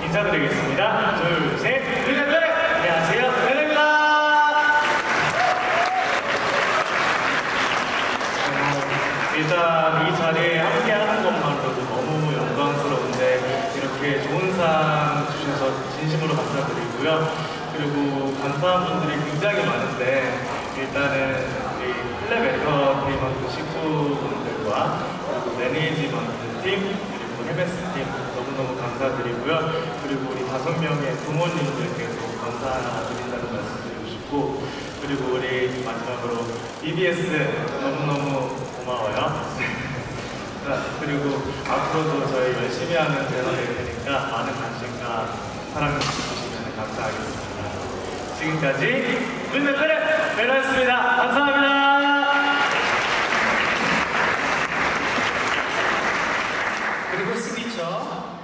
인사드리겠습니다. 둘, 셋, 안녕하세요, 벨입니다. 일단 이 자리에 함께하는 것만으로도 너무 영광스러운데 이렇게 좋은 상 주셔서 진심으로 감사드리고요. 그리고 감사한 분들이 굉장히 많은데 일단은 우리 클랩 엔터테인먼트 식구분들과 그리고 매니지먼트 팀 그리고 헤베스 팀 너무너무 감사드리고요. 그리고 우리 5명의 부모님들께도 감사드린다는 말씀드리고 싶고, 그리고 우리 마지막으로 EBS 너무너무 고마워요. 그리고 앞으로도 저희 열심히 하는 배너를 될 테니까 많은 관심과 사랑 주시면 감사하겠습니다. 지금까지 룸메플의 배너였습니다. 감사합니다. 그리고 시그니처